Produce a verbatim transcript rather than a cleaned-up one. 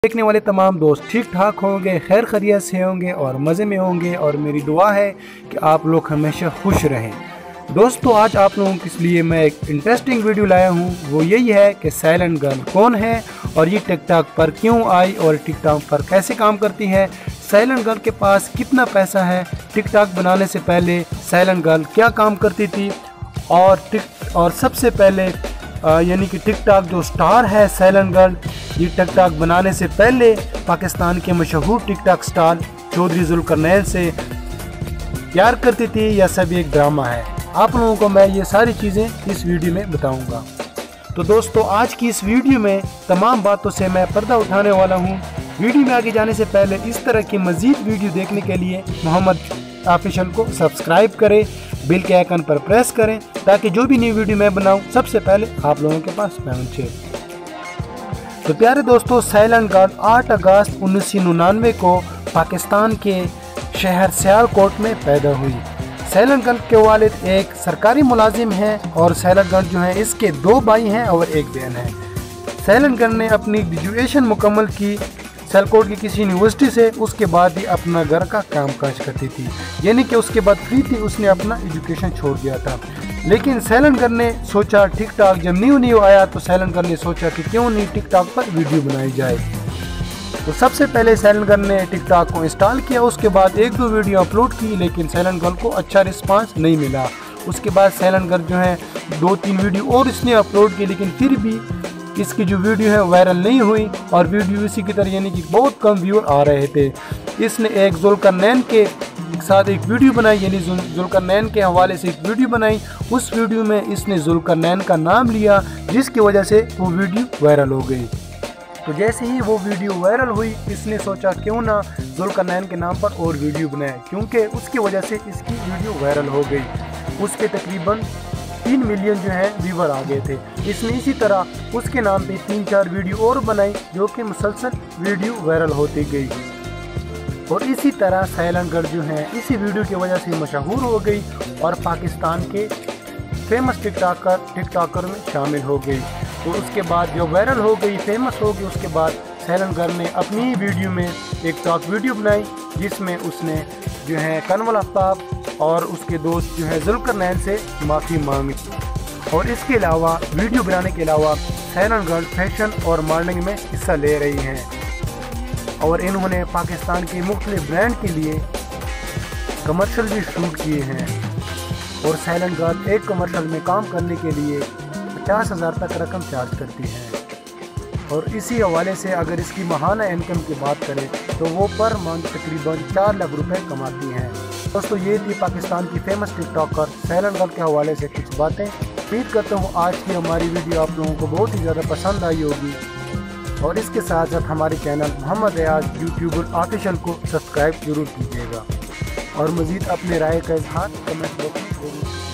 देखने वाले तमाम दोस्त ठीक ठाक होंगे, खैर खैरियत से होंगे और मज़े में होंगे और मेरी दुआ है कि आप लोग हमेशा खुश रहें। दोस्तों आज आप लोगों के लिए मैं एक इंटरेस्टिंग वीडियो लाया हूँ। वो यही है कि साइलेंट गर्ल कौन है और ये टिकटॉक पर क्यों आई और टिकटॉक पर कैसे काम करती है, साइलेंट गर्ल के पास कितना पैसा है, टिकटॉक बनाने से पहले साइलेंट गर्ल क्या काम करती थी और टिक और सबसे पहले यानी कि टिकटॉक जो स्टार है साइलेंट गर्ल, ये टिकटॉक बनाने से पहले पाकिस्तान के मशहूर टिकटॉक स्टार चौधरी जुल्करनैन से प्यार करती थी या सब एक ड्रामा है। आप लोगों को मैं ये सारी चीज़ें इस वीडियो में बताऊंगा। तो दोस्तों आज की इस वीडियो में तमाम बातों से मैं पर्दा उठाने वाला हूँ। वीडियो में आगे जाने से पहले इस तरह की मज़ीद वीडियो देखने के लिए मोहम्मद ऑफिशियल को सब्सक्राइब करें, बेल के आइकन पर प्रेस करें ताकि जो भी नई वीडियो मैं बनाऊं सबसे पहले आप लोगों के पास पहुंचे। तो प्यारे दोस्तों, साइलेंट गर्ल आठ अगस्त उन्नीस सौ निन्यानवे को पाकिस्तान के शहर सियालकोट में पैदा हुई। साइलेंट गर्ल के वालिद एक सरकारी मुलाजिम हैं और साइलेंट गर्ल जो है इसके दो भाई हैं और एक बहन है। साइलेंट गर्ल ने अपनी ग्रेजुएशन मुकम्मल की सियालकोट की किसी यूनिवर्सिटी से, उसके बाद ही अपना घर का काम काज करती थी, यानी कि उसके बाद फ्री थी, उसने अपना एजुकेशन छोड़ दिया था। लेकिन साइलेंट गर्ल ने सोचा टिकटॉक जब न्यू न्यू आया तो साइलेंट गर्ल ने सोचा कि क्यों नहीं टिकटॉक पर वीडियो बनाई जाए। तो सबसे पहले साइलेंट गर्ल ने टिकटॉक को इंस्टॉल किया, उसके बाद एक दो वीडियो अपलोड की, लेकिन साइलेंट गर्ल को अच्छा रिस्पांस नहीं मिला। उसके बाद साइलेंट गर्ल जो है दो तीन वीडियो और इसने अपलोड की, लेकिन फिर भी इसकी जो वीडियो है वायरल नहीं हुई और वीडियो इसी की तरह यानी कि बहुत कम व्यूअर आ रहे थे। इसने एक जुल्करनैन के साथ एक वीडियो बनाई, यानी जुल्करनैन के हवाले से एक वीडियो बनाई। उस वीडियो में इसने जुल्करनैन का नाम लिया, जिसकी वजह से वो वीडियो वायरल हो गई। तो जैसे ही वो वीडियो वायरल हुई, इसने सोचा क्यों ना जुल्करनैन के नाम पर और वीडियो बनाए, क्योंकि उसकी वजह से इसकी वीडियो वायरल हो गई। उसके तकरीबन तीन मिलियन जो है व्यूवर आ गए थे। इसने इसी तरह उसके नाम पे तीन चार वीडियो और बनाई, जो कि मुसलसल वीडियो वायरल होती गई और इसी तरह साइलेंट गर्ल जो है इसी वीडियो की वजह से मशहूर हो गई और पाकिस्तान के फेमस टिकटॉकर टिकटॉकर में शामिल हो गई। तो उसके बाद जो वायरल हो गई, फेमस हो गई, उसके बाद साइलेंट गर्ल ने अपनी वीडियो में एक टॉक वीडियो बनाई, जिसमें उसने जो है कनवल आफ्ताब और उसके दोस्त जो है जुल्करनैन से माफ़ी मांगी। और इसके अलावा वीडियो बनाने के अलावा साइलेंट गर्ल फैशन और मॉडलिंग में हिस्सा ले रही हैं और इन्होंने पाकिस्तान के मुख्तलिफ ब्रांड के लिए कमर्शियल भी शूट किए हैं। और साइलेंट गर्ल एक कमर्शियल में काम करने के लिए पचास हज़ार तक रकम चार्ज करती है। और इसी हवाले से अगर इसकी माहाना इनकम की बात करें तो वो पर मंथ तकरीबन चार लाख रुपए कमाती हैं। दोस्तों ये थी पाकिस्तान की फेमस टिकटॉकर साइलेंट गर्ल के हवाले से कुछ बातें। उम्मीद करता हूँ आज की हमारी वीडियो आप लोगों को बहुत ही ज़्यादा पसंद आई होगी और इसके साथ साथ हमारे channel Mohammad Ayaz YouTuber official को सब्सक्राइब जरूर कीजिएगा और मज़ीद अपने राय का इजहार कमेंट बॉक्स में जरूर